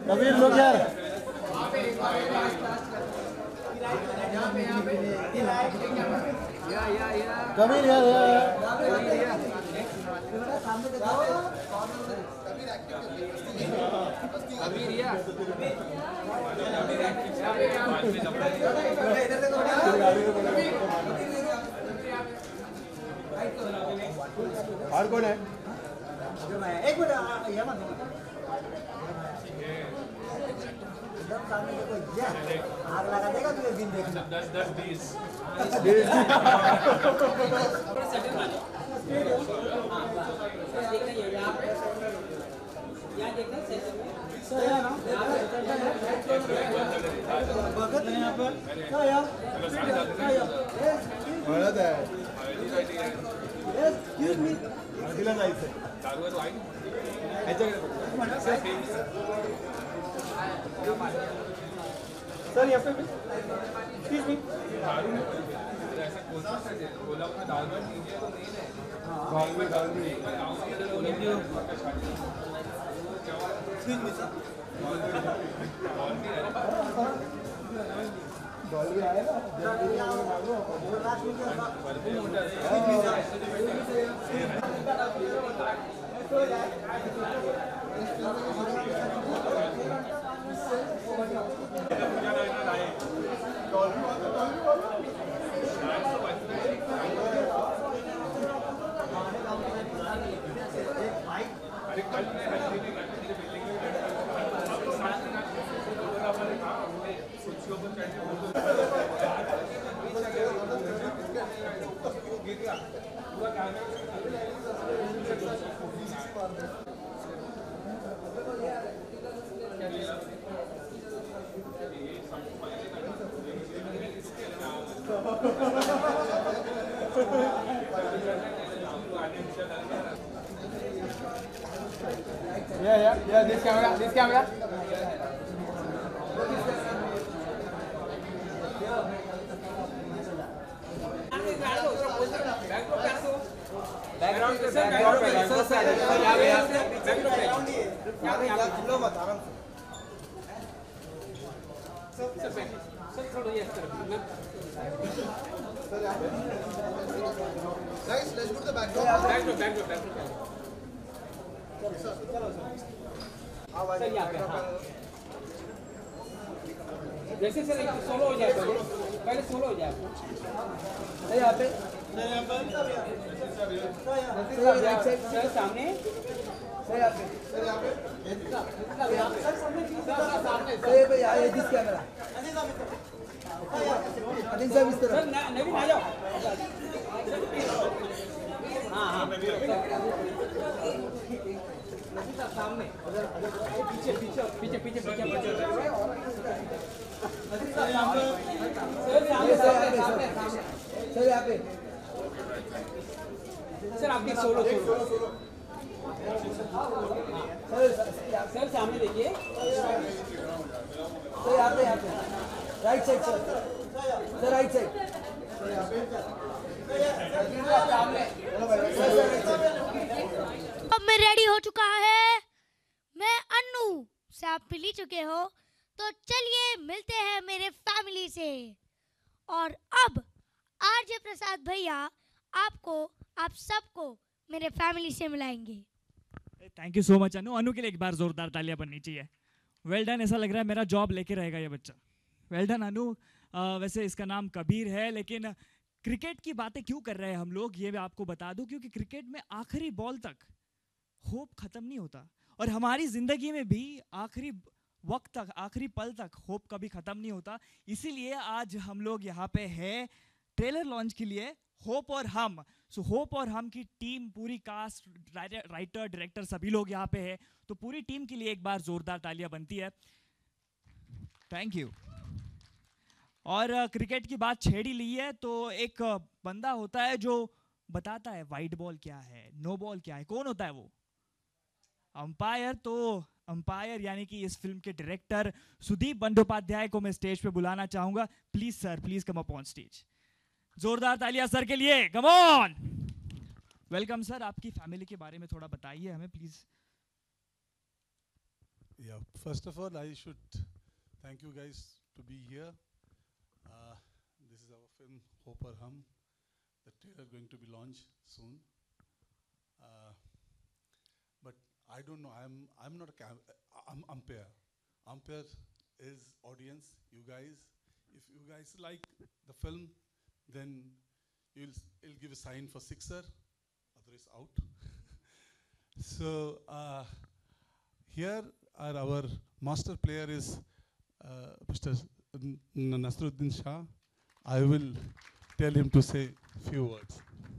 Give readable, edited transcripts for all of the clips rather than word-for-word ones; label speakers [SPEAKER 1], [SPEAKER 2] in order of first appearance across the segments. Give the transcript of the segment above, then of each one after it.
[SPEAKER 1] कबीर लोग यार कबीर यार और कौन है? एक मिनट आग लगा देगा तुझे दिन देखना 10-20 सर यहाँ पे एक्सक्यूज मी ऐसा बोला अपना दाल में लीजिए तो नहीं है दाल में एक्सक्यूज मी सर बॉल भी आएगा Yeah, this camera. Guys, let's go to the backdrop. जैसे सर सोलो हो जाए पहले सोलो हो जाए यहाँ पे सर सामने सर यहाँ पे दिस कैमरा सर नवीन आ जाओ हाँ सामने पीछे सर यहाँ पे सर आपकी सोलो सर सामने देखिए सर यहाँ पे right side sir right side
[SPEAKER 2] अब मैं रेडी हो चुका है। मैं अन्नू से आप मिल चुके हो, तो चलिए मिलते हैं मेरे फैमिली से। और अब आरजे प्रसाद भैया आपको आप सबको मेरे फैमिली से मिलाएंगे।
[SPEAKER 3] Thank you so much Anu. Anu के लिए एक बार जोरदार तालियां बननी चाहिए। Well done. ऐसा लग रहा है मेरा जॉब लेके रहेगा ये बच्चा। Well done Anu. वैसे इसका नाम कबीर है, लेकिन क्रिकेट की बातें क्यों कर रहे हैं हम लोग ये मैं आपको बता दूं, क्योंकि क्रिकेट में आखिरी बॉल तक होप खत्म नहीं होता, और हमारी जिंदगी में भी आखिरी वक्त तक, आखिरी पल तक होप कभी खत्म नहीं होता। इसीलिए आज हम लोग यहाँ पे हैं ट्रेलर लॉन्च के लिए, होप और हम। सो होप और हम की टीम, पूरी कास्ट, राइटर, डायरेक्टर सभी लोग यहाँ पे है, तो पूरी टीम के लिए एक बार जोरदार तालियां बनती है। Thank you. और क्रिकेट की बात छेड़ ही ली है, तो एक बंदा होता है जो बताता है वाइड बॉल क्या है, नो बॉल क्या है। कौन होता है वो? अंपायर। तो अंपायर यानी कि इस फिल्म के डायरेक्टर सुदीप बंदोपाध्याय को मैं स्टेज पे बुलाना चाहूंगा। Please sir, please come up on stage. जोरदार तालियां सर के लिए, कम ऑन। Welcome sir. आपकी फैमिली के बारे में थोड़ा बताइए हमें please.
[SPEAKER 4] Yeah, first of all, I should thank you guys to be here. This is our film, Hope or Hum. The trailer going to be launched soon. But I don't know. I'm not a I'm umpire. Umpire is audience. You guys, if you guys like the film, then you'll give a sign for sixer. Otherwise out. So here are our master player is Mr. Naseeruddin Shah. I will tell him to say few words.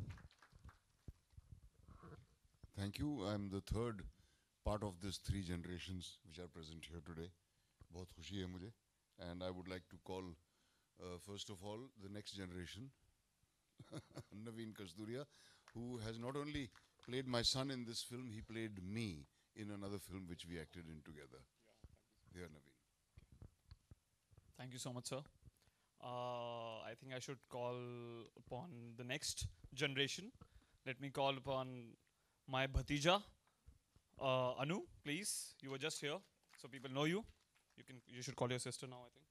[SPEAKER 5] Thank you. I'm the third part of this three generations which are present here today. बहुत खुशी है मुझे. And I would like to call, first of all, the next generation, Naveen Kasturia, who has not only played my son in this film, he played me in another film which we acted in together. Here, Naveen.
[SPEAKER 6] Thank you so much, sir. I think I should call upon the next generation. Let me call upon my Bhatija, Anu, please. You were just here, so people know you. You should call your sister now, I think.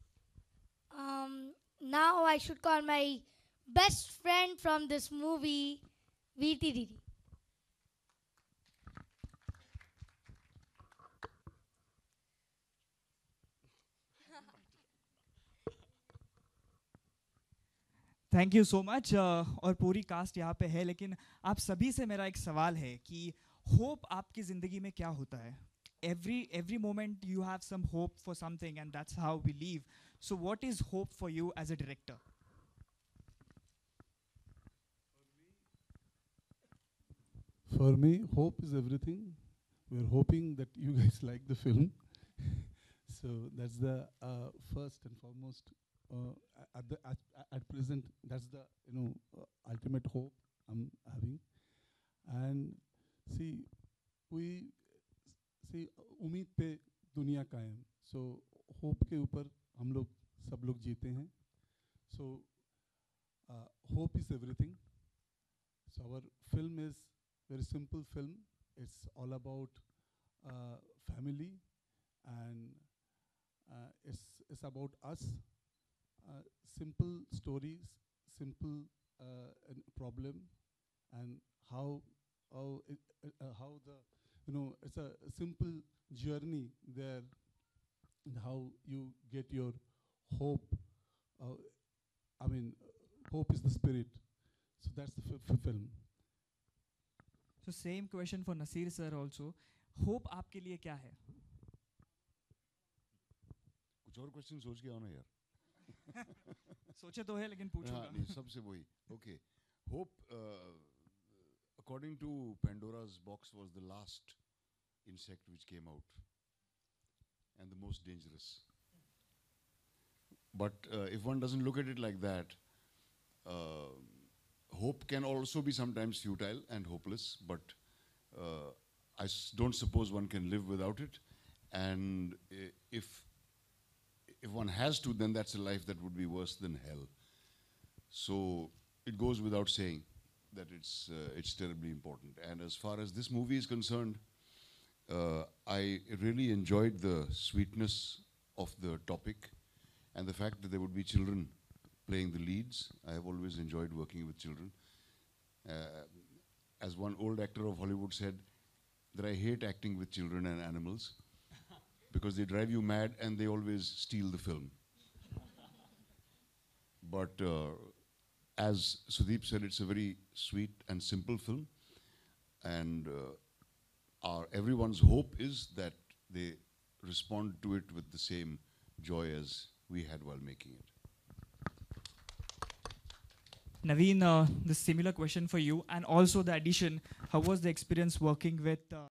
[SPEAKER 2] Now I should call my best friend from this movie, Veeti Didi.
[SPEAKER 3] Thank you so much. और पूरी cast यहाँ पे है, लेकिन आप सभी से मेरा एक सवाल है कि होप आपकी ज़िंदगी में क्या होता है? Every moment you have some hope for something, and that's how we live. So what is hope for you as a director?
[SPEAKER 4] For me, hope is everything. We're hoping that you guys like the film. So that's the first and foremost. At present, that's the ultimate hope I'm having. And see, उम्मीद पे दुनिया कायम. So hope के ऊपर हम लोग सब लोग जीते हैं. So hope is everything. So our film is very simple film. It's all about family, and it's about us. Simple stories, simple problem, and how the it's a simple journey there, and how you get your hope. Hope is the spirit. So that's the film.
[SPEAKER 3] So same question for Nasir sir also. Hope आपके लिए क्या है?
[SPEAKER 5] कुछ और question सोच के आओ ना यार.
[SPEAKER 3] सोचे तो है, लेकिन पूछूंगा.
[SPEAKER 5] हाँ, नहीं, सबसे वही. Okay. Hope, according to Pandora's box, was the last insect which came out, and the most dangerous. But if one doesn't look at it like that, hope can also be sometimes futile and hopeless, but I don't suppose one can live without it. And if one has to, then that's a life that would be worse than hell. So it goes without saying that it's terribly important. And as far as this movie is concerned, I really enjoyed the sweetness of the topic and the fact that there would be children playing the leads. I have always enjoyed working with children. As one old actor of Hollywood said, that I hate acting with children and animals because they drive you mad and they always steal the film. But as Sudeep said, it's a very sweet and simple film, and everyone's hope is that they respond to it with the same joy as we had while making it.
[SPEAKER 3] Naveen, the similar question for you, and also the addition, how was the experience working with